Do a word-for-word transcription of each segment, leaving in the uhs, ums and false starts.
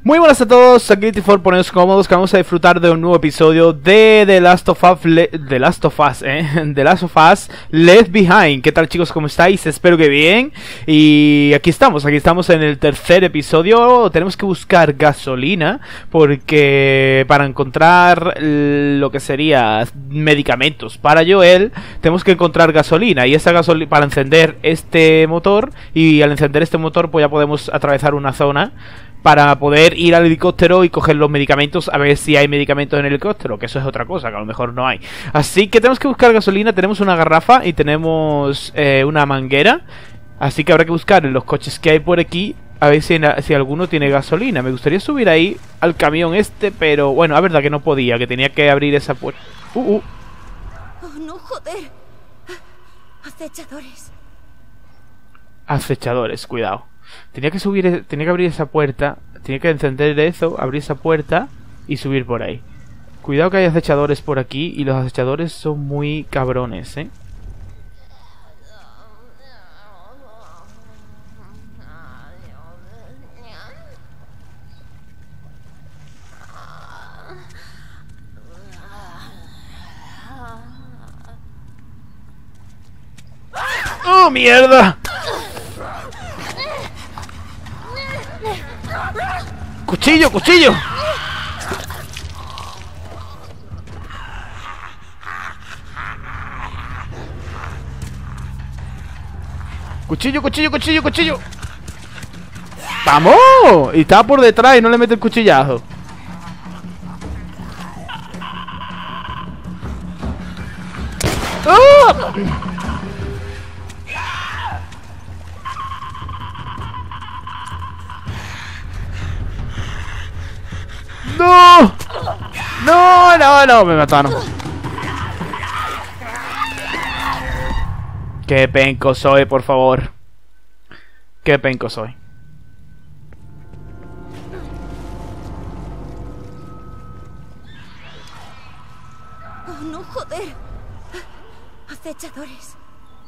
Muy buenas a todos, aquí Tifor, poneros cómodos que vamos a disfrutar de un nuevo episodio de The Last of Us, Le The Last of Us, eh, The Last of Us Left Behind. ¿Qué tal, chicos? ¿Cómo estáis? Espero que bien. Y aquí estamos, aquí estamos en el tercer episodio. Tenemos que buscar gasolina porque para encontrar lo que sería medicamentos para Joel tenemos que encontrar gasolina, y esa gasolina para encender este motor, y al encender este motor pues ya podemos atravesar una zona para poder ir al helicóptero y coger los medicamentos, a ver si hay medicamentos en el helicóptero, que eso es otra cosa, que a lo mejor no hay. Así que tenemos que buscar gasolina. Tenemos una garrafa y tenemos eh, una manguera, así que habrá que buscar en los coches que hay por aquí a ver si, si alguno tiene gasolina. Me gustaría subir ahí al camión este, pero bueno, la verdad que no podía, que tenía que abrir esa puerta. Uh, uh. Oh, no, joder. Acechadores. Acechadores, cuidado. Tenía que subir, tenía que abrir esa puerta, tenía que encender eso, abrir esa puerta y subir por ahí. Cuidado que hay acechadores por aquí, y los acechadores son muy cabrones, ¿eh? ¡Oh, mierda! ¡Cuchillo, cuchillo! Cuchillo, cuchillo, cuchillo, cuchillo. ¡Vamos! Y estaba por detrás y no le mete el cuchillazo. ¡Oh! ¡No! ¡No, no, no! Me mataron. ¡Qué penco soy, por favor! ¡Qué penco soy! Oh, no, joder. Acechadores.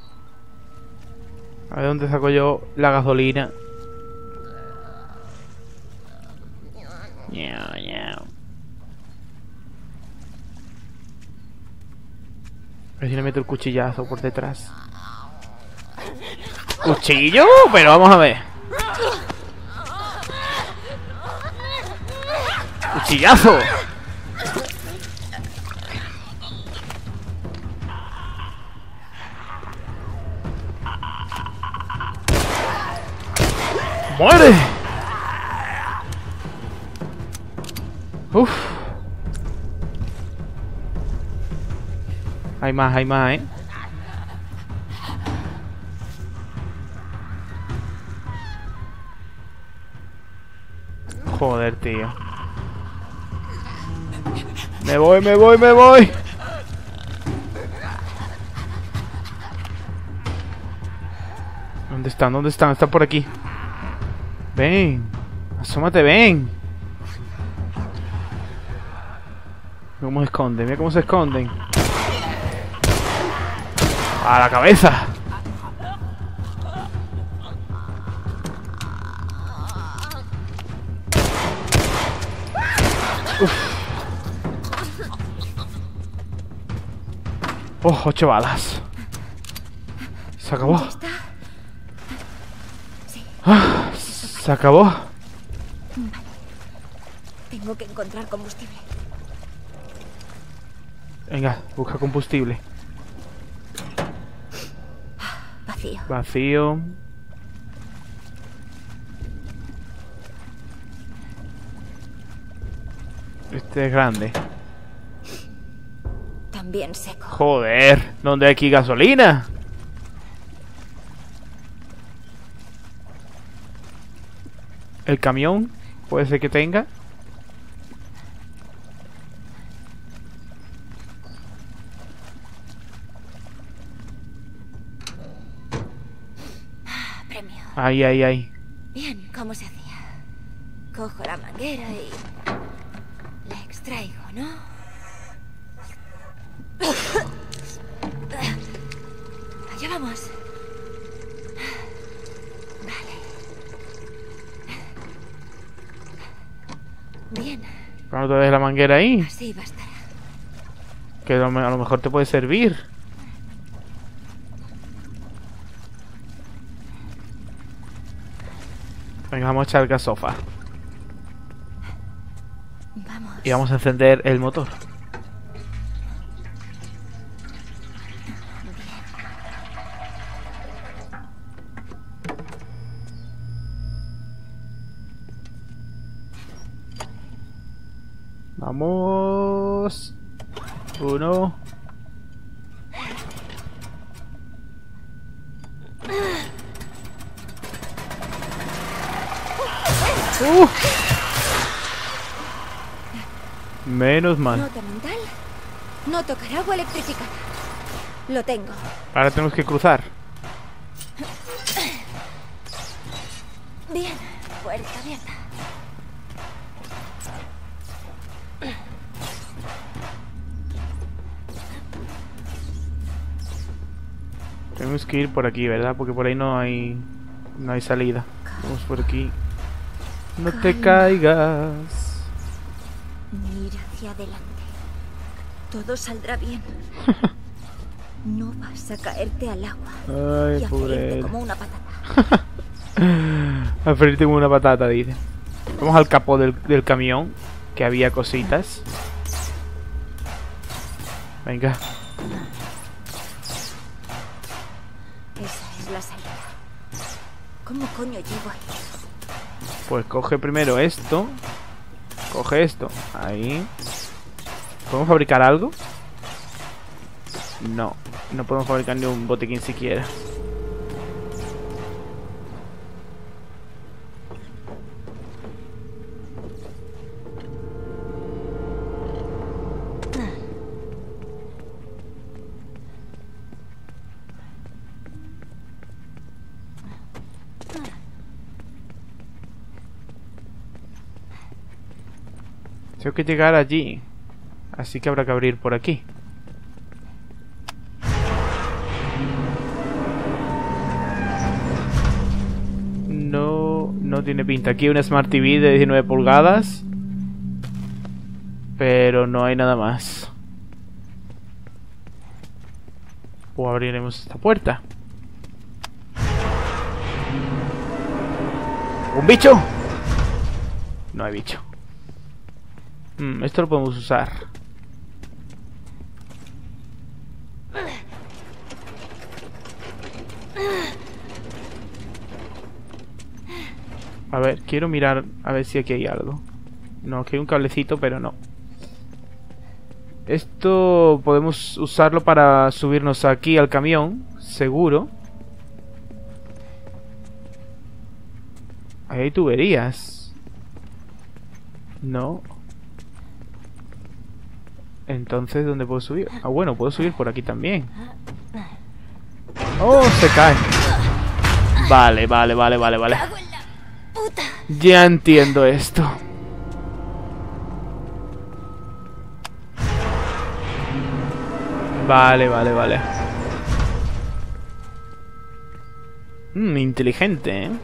A ver dónde saco yo la gasolina. Ñau, ñau. A ver si le meto el cuchillazo por detrás. ¿Cuchillo? Pero vamos a ver. ¡Cuchillazo! ¡Muere! Uf. Hay más, hay más, ¿eh? Joder, tío. Me voy, me voy, me voy. ¿Dónde están? ¿Dónde están? Están por aquí. Ven. Asómate, ven. Mira cómo se esconden, mira cómo se esconden. ¡A la cabeza! Uf. Oh, ocho balas. Se acabó. ¿Ya está? Sí. Ah, se acabó. Vale. Tengo que encontrar combustible. Venga, busca combustible. Vacío. Vacío. Este es grande. También seco. Joder, ¿dónde hay aquí gasolina? El camión puede ser que tenga. Premio. Ahí, ahí, ahí. Bien, ¿cómo se hacía? Cojo la manguera y la extraigo, ¿no? Allá vamos. Vale. Bien. Cuando te dejes la manguera ahí, Así bastará. que a lo, a lo mejor te puede servir. Venga, vamos a echar gasofa. Vamos. Y vamos a encender el motor. Vamos. Uno. Uh. Menos mal. Nota mental. No tocar agua electrificada. Lo tengo. Ahora tenemos que cruzar. Bien. Puerta abierta. Tenemos que ir por aquí, ¿verdad? Porque por ahí no hay no hay salida. Vamos por aquí. No te caigas. Mira hacia adelante. Todo saldrá bien. No vas a caerte al agua. Ay, y a pobre freírte él. como una patata. A freírte como una patata, dice. Vamos al capó del, del camión, que había cositas. Venga. Esa es la salida. ¿Cómo coño llego ahí? Pues coge primero esto. Coge esto. Ahí. ¿Podemos fabricar algo? No. No podemos fabricar ni un botiquín siquiera. Tengo que llegar allí. Así que habrá que abrir por aquí. No, no tiene pinta. Aquí hay una Smart T V de diecinueve pulgadas. Pero no hay nada más. O abriremos esta puerta. ¿Un bicho? No hay bicho. Mm, esto lo podemos usar. A ver, quiero mirar a ver si aquí hay algo. No, aquí hay un cablecito, pero no. Esto podemos usarlo para subirnos aquí al camión, seguro. Ahí hay tuberías. No. Entonces, ¿dónde puedo subir? Ah, bueno, puedo subir por aquí también. ¡Oh, se cae! Vale, vale, vale, vale, vale. ¡Cago en la puta! Ya entiendo esto. Vale, vale, vale. Mmm, inteligente, ¿eh?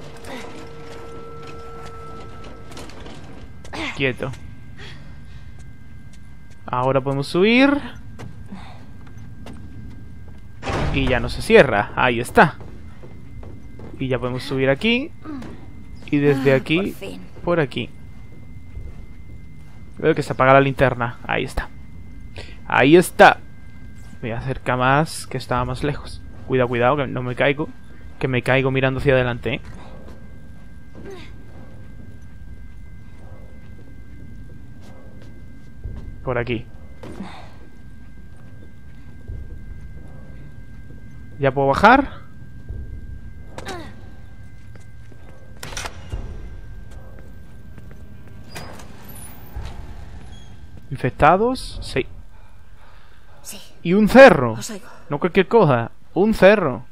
Quieto. Ahora podemos subir. Y ya no se cierra. Ahí está. Y ya podemos subir aquí. Y desde aquí, Por fin. por aquí. Veo que se apaga la linterna. Ahí está. Ahí está. Me voy a acercar más, que estaba más lejos. Cuidado, cuidado, que no me caigo. Que me caigo mirando hacia adelante, ¿eh? Por aquí. ¿Ya puedo bajar? ¿Infectados? Sí. Sí, Y un cerro. os oigo. No cualquier cosa. Un cerro.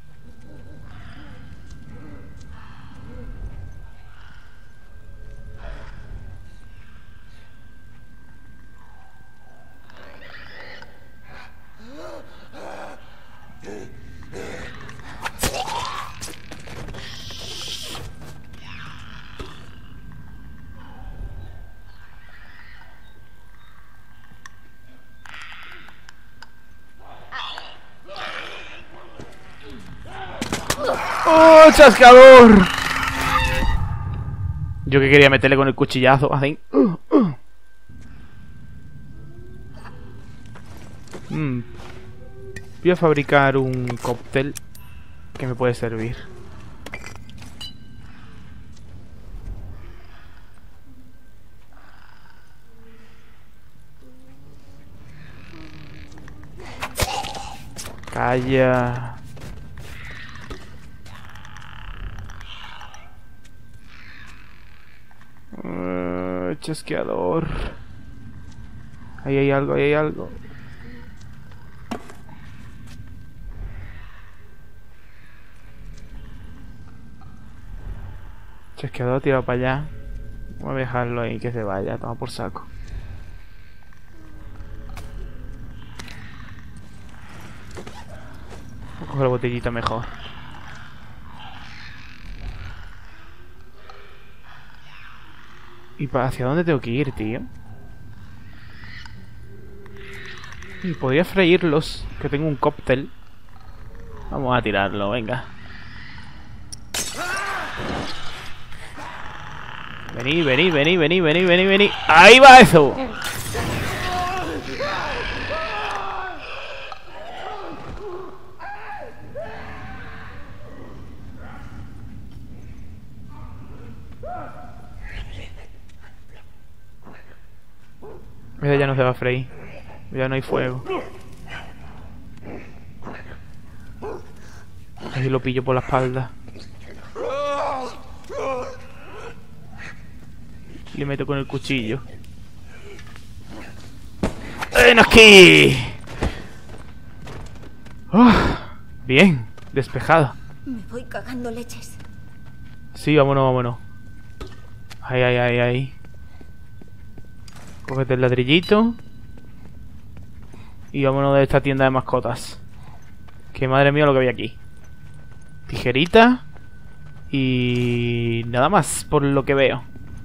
¡Oh, chascador! Yo que quería meterle con el cuchillazo. Así. Uh, uh. Mm. Voy a fabricar un cóctel que me puede servir. Calla. Uh, chasqueador. Ahí hay algo, ahí hay algo. Chasqueador tirado para allá. Voy a dejarlo ahí que se vaya, toma por saco. Voy a coger la botellita mejor. ¿Y para hacia dónde tengo que ir, tío? Y podría freírlos, que tengo un cóctel. Vamos a tirarlo, venga. Vení, vení, vení, vení, vení, vení, vení. ¡Ahí va eso! Mira, ya no se va a freír. Ya no hay fuego. Ahí lo pillo por la espalda. Y le meto con el cuchillo. ¡Ven aquí! Oh, bien, despejado. Me voy cagando leches. Sí, vámonos, vámonos. Ahí, ahí, ahí, ahí. Cógete el ladrillito. Y vámonos de esta tienda de mascotas. Que madre mía lo que había aquí. Tijerita. Y nada más, por lo que veo.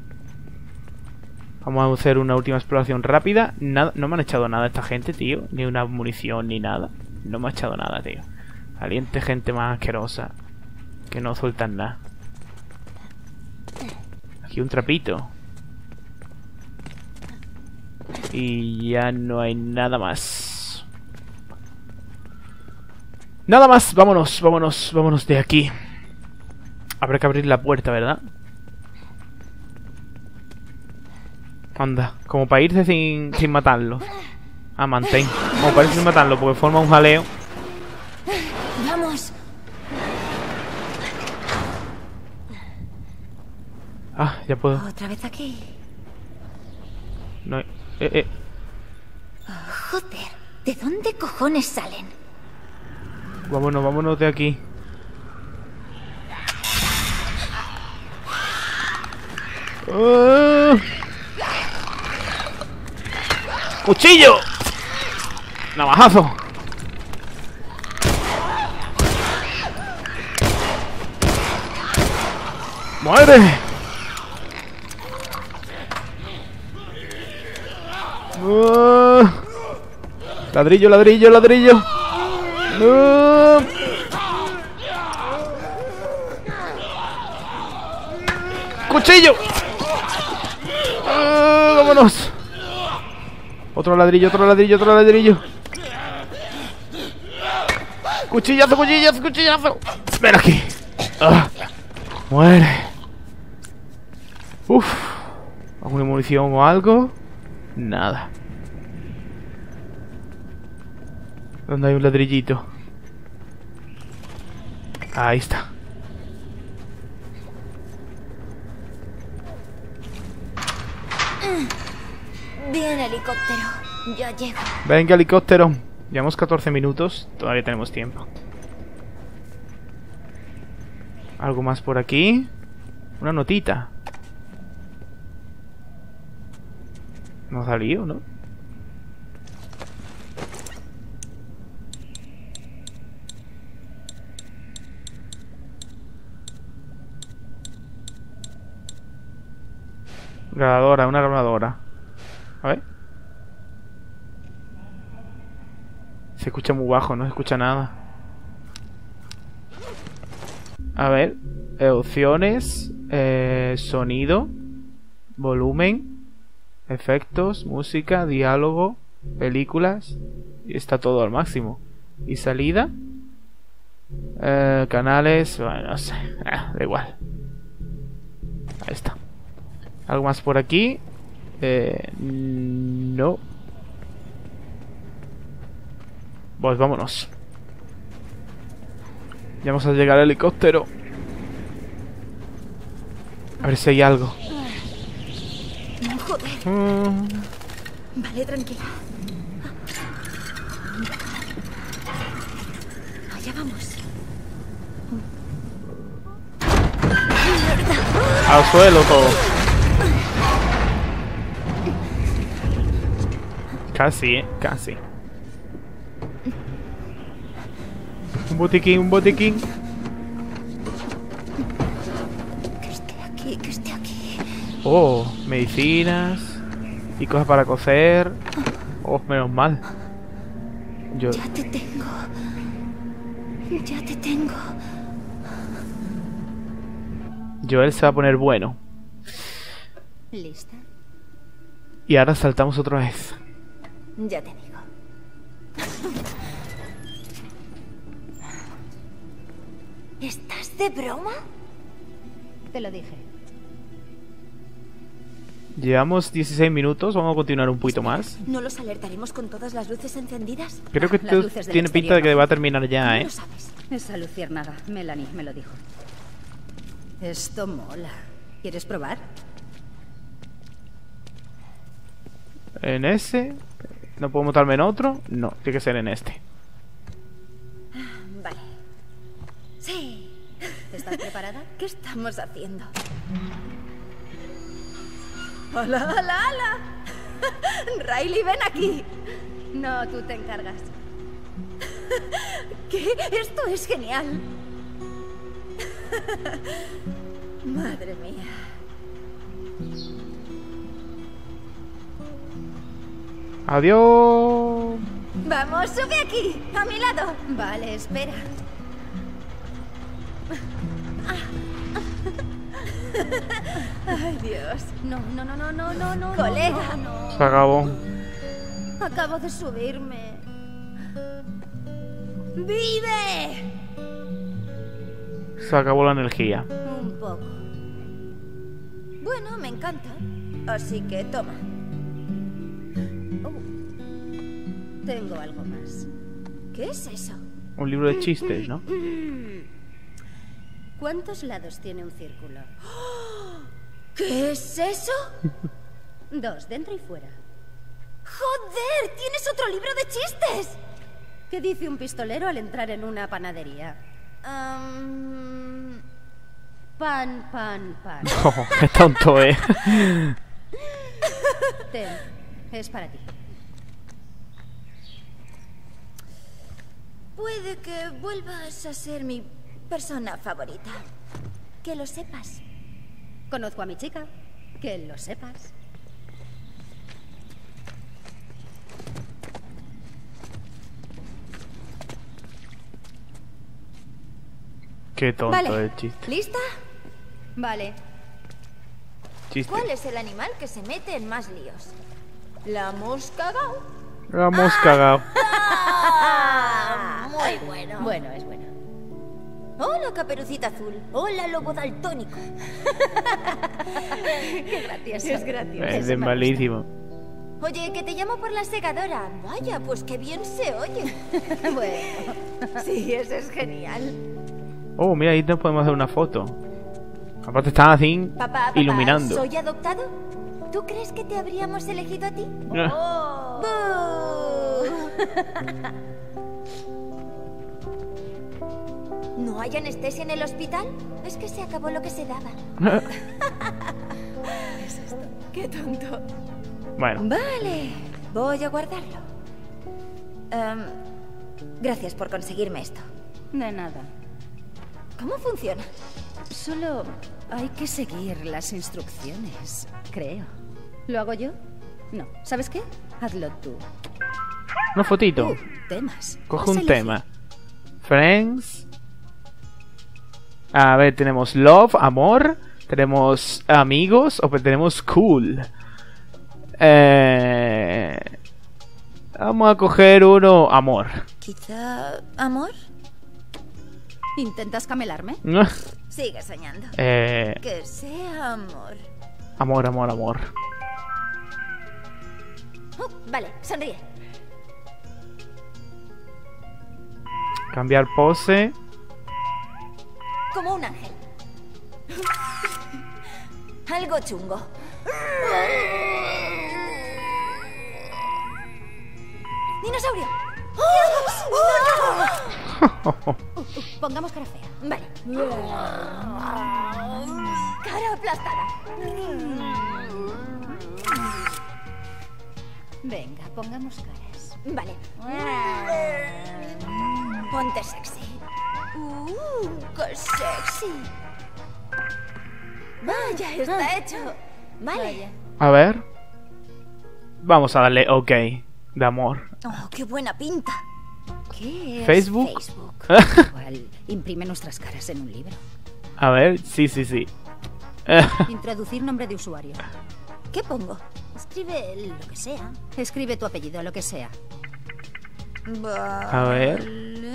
Vamos a hacer una última exploración rápida. Nada, no me han echado nada esta gente, tío. Ni una munición, ni nada. No me ha echado nada, tío. Valiente gente más asquerosa. Que no sueltan nada. Aquí un trapito. Y ya no hay nada más. Nada más, vámonos, vámonos, vámonos de aquí. Habrá que abrir la puerta, ¿verdad? Anda, como para irse sin, sin matarlo. Ah, mantén. Como para irse sin matarlo, porque forma un jaleo. Vamos. Ah, ya puedo. Otra vez aquí. No hay... Eh, eh. Oh, joder, ¿de dónde cojones salen? Vámonos, vámonos de aquí. Uh. ¡Cuchillo! ¡Navajazo! ¡Muere! Uh. Ladrillo, ladrillo, ladrillo. Uh. ¡Cuchillo! Uh, ¡vámonos! Otro ladrillo, otro ladrillo, otro ladrillo. Cuchillazo, cuchillazo, cuchillazo. Ven aquí. Uh. Muere. Uf. ¿Alguna munición o algo? Nada. ¿Dónde hay un ladrillito? Ahí está. Bien, helicóptero. Ya llego. Venga, helicóptero. Llevamos catorce minutos. Todavía tenemos tiempo. ¿Algo más por aquí? Una notita. No ha salido, ¿no? Grabadora, una grabadora. A ver. Se escucha muy bajo, no se escucha nada. A ver, eh, opciones, eh, sonido, volumen, efectos, música, diálogo, películas. Y está todo al máximo. Y salida, eh, canales, bueno, no sé, ah, da igual. Ahí está. ¿Algo más por aquí? Eh, no. Pues vámonos. Ya vamos a llegar al helicóptero. A ver si hay algo. Joder. Mm. Vale, tranquila. Allá vamos. Al suelo todo. Casi, eh, casi. Un botiquín, un botiquín. Que esté aquí, que esté aquí. Oh, medicinas y cosas para coser. Oh, menos mal. Yo... Ya te tengo. Ya te tengo. Joel se va a poner bueno. ¿Lista? Y ahora saltamos otra vez. Ya te digo. ¿Estás de broma? Te lo dije. Llevamos dieciséis minutos, vamos a continuar un poquito más. ¿No los alertaremos con todas las luces encendidas? Creo que Las esto luces del tiene pinta de que exterior. va a terminar ya, ¿Cómo ¿eh? lo sabes? Esa luciérnaga, Melanie me lo dijo. Esto mola. ¿Quieres probar? En ese. ¿No puedo montarme en otro? No, tiene que ser en este. Vale. Sí. ¿Estás preparada? ¿Qué estamos haciendo? ¡Hola, hola, hola! Riley, ven aquí. No, tú te encargas. ¿Qué? Esto es genial. Madre mía. Adiós. Vamos, sube aquí, a mi lado. Vale, espera. Ay, Dios. No, no, no, no, no, no, no. Colega. No, Se acabó. no. Acabo de subirme. ¡Vive! Se acabó la energía. Un poco. Bueno, me encanta. Así que toma. Oh, tengo algo más. ¿Qué es eso? Un libro de chistes, ¿no? ¿Cuántos lados tiene un círculo? ¿Qué es eso? Dos, dentro y fuera. ¡Joder! ¿Tienes otro libro de chistes? ¿Qué dice un pistolero al entrar en una panadería? Um, Pan, pan, pan. Oh, qué tonto, ¿eh? Ten, es para ti. puede que vuelvas a ser mi persona favorita. Que lo sepas. Conozco a mi chica. Que lo sepas. Qué tonto Vale. el chiste. ¿Lista? Vale. Chiste. ¿Cuál es el animal que se mete en más líos? ¿La mosca gao? La hemos cagado. ¡Ah! Muy bueno. Bueno, es bueno. Hola, caperucita azul. Hola, lobo daltónico. Qué gracioso. Es gracioso. Es Eso de me malísimo. Oye, que te llamo por la segadora. Vaya, pues qué bien se oye. Bueno. Sí, eso es genial. Oh, mira, ahí nos podemos hacer una foto. Aparte están así Papá, papá, iluminando. ¿soy adoptado? ¿Tú crees que te habríamos elegido a ti? Ah. ¡Bú! ¿No hay anestesia en el hospital? Es que se acabó lo que se daba. Es esto. Qué tonto. Bueno, Vale, voy a guardarlo. Em, gracias por conseguirme esto. De nada. ¿Cómo funciona? Solo hay que seguir las instrucciones, creo. ¿Lo hago yo? No. ¿Sabes qué? Hazlo tú. una fotito. Uh, temas. Coge Has un elegido. tema. Friends. A ver, tenemos love, amor. Tenemos amigos. O tenemos cool. Eh... Vamos a coger uno, amor. Quizá... ¿amor? ¿Intentas camelarme? Sigue soñando. Eh... Que sea amor. Amor, amor, amor. Oh, vale, sonríe. Cambiar pose. Como un ángel. Algo chungo. ¡Dinosaurio! Uh, uh, pongamos cara fea. Vale. Cara aplastada. Venga, pongamos caras. Vale. Ponte sexy. Uh, qué sexy. Vaya, está hecho. Vale. Vaya. A ver. Vamos a darle ok. De amor. Oh, qué buena pinta. ¿Qué es Facebook. Facebook? Igual imprime nuestras caras en un libro. A ver, sí, sí, sí. Introducir nombre de usuario. ¿Qué pongo? Escribe lo que sea. Escribe tu apellido, lo que sea. Vale. A ver.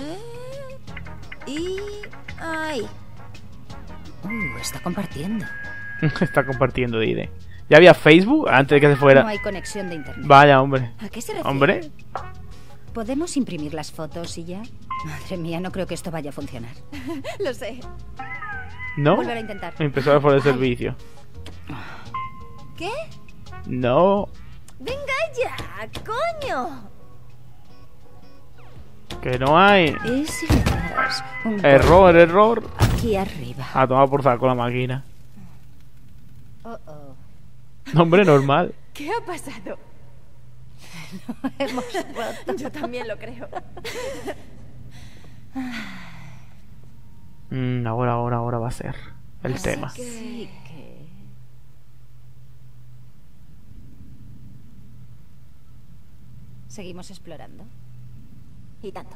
Y... ay. Uh, está compartiendo. Está compartiendo, Dide. ¿Ya había Facebook antes de que se fuera? No hay conexión de internet. Vaya, hombre. ¿A qué se refiere? Hombre. ¿Podemos imprimir las fotos y ya? Madre mía, no creo que esto vaya a funcionar. Lo sé. ¿No? Volver a intentar. Empezó a por el servicio. ¿Qué? No. Venga ya, coño. Que no hay. ¿Y si le das un Error, error. aquí arriba? A tomar por saco la máquina. Oh, oh. Hombre, normal. ¿Qué ha pasado? Hemos roto. Yo también lo creo. Mm, ahora, ahora, ahora va a ser el Así tema. que- Sí que... Seguimos explorando. Y tanto.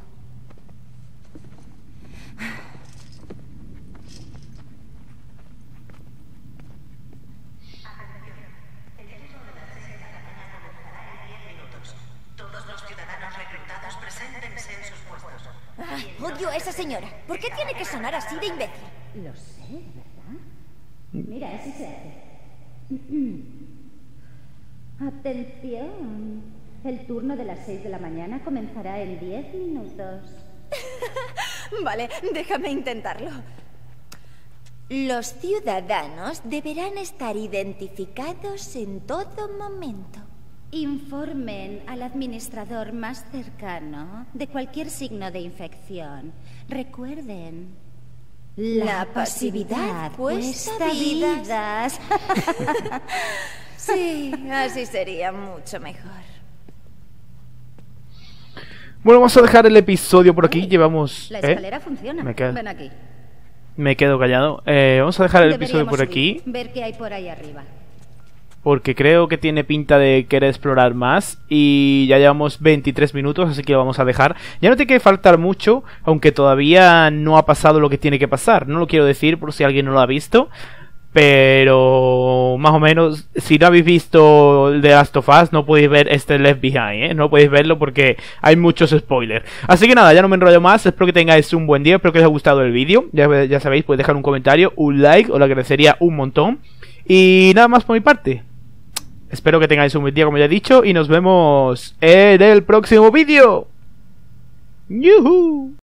Ay, odio a esa señora. ¿Por qué tiene que sonar así de imbécil? Lo sé, ¿verdad? Mira, así se hace. Atención. El turno de las seis de la mañana comenzará en diez minutos. Vale, déjame intentarlo. Los ciudadanos deberán estar identificados en todo momento. Informen al administrador más cercano de cualquier signo de infección. Recuerden, La pasividad cuesta vidas. Sí, así sería mucho mejor. Bueno, vamos a dejar el episodio por aquí. Llevamos... La ¿eh? escalera funciona. Me quedo, Ven aquí. me quedo callado. Eh, vamos a dejar el episodio Deberíamos por subir, aquí. ver qué hay por ahí arriba. Porque creo que tiene pinta de querer explorar más. Y ya llevamos veintitrés minutos, así que lo vamos a dejar. Ya no tiene que faltar mucho, aunque todavía no ha pasado lo que tiene que pasar. No lo quiero decir por si alguien no lo ha visto. Pero más o menos, si no habéis visto The Last of Us, no podéis ver este Left Behind, ¿eh? No podéis verlo porque hay muchos spoilers. Así que nada, ya no me enrollo más. Espero que tengáis un buen día, espero que os haya gustado el vídeo. Ya, ya sabéis, podéis dejar un comentario, un like, os lo agradecería un montón. Y nada más por mi parte. Espero que tengáis un buen día, como ya he dicho, y nos vemos en el próximo vídeo. ¡Yuhu!